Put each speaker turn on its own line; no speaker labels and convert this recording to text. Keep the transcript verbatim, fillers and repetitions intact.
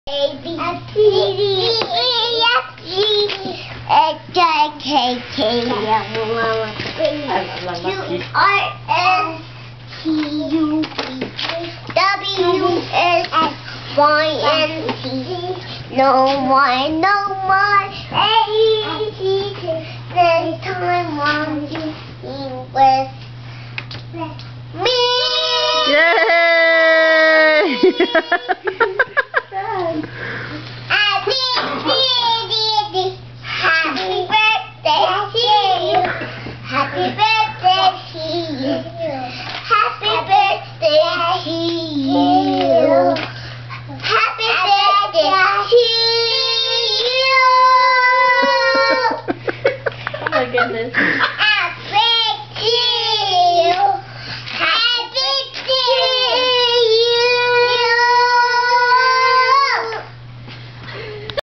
A B C D E F G H I K K L M N O P R S T U V W X Y and Z. No more, no more A B C. This time I'm singing with me.
Yay!